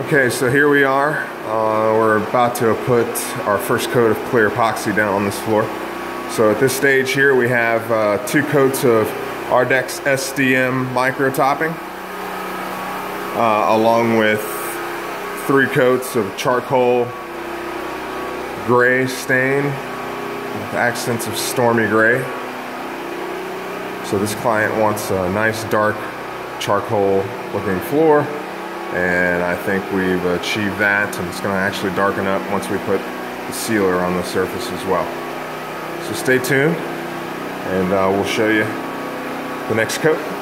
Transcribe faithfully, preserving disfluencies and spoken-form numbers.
Okay, so here we are. Uh, we're about to put our first coat of clear epoxy down on this floor. So at this stage here we have uh, two coats of Ardex S D M micro topping, uh, along with three coats of charcoal gray stain with accents of stormy gray. So this client wants a nice dark charcoal looking floor, and I think we've achieved that, and it's going to actually darken up once we put the sealer on the surface as well. So stay tuned, and uh, we'll show you the next coat.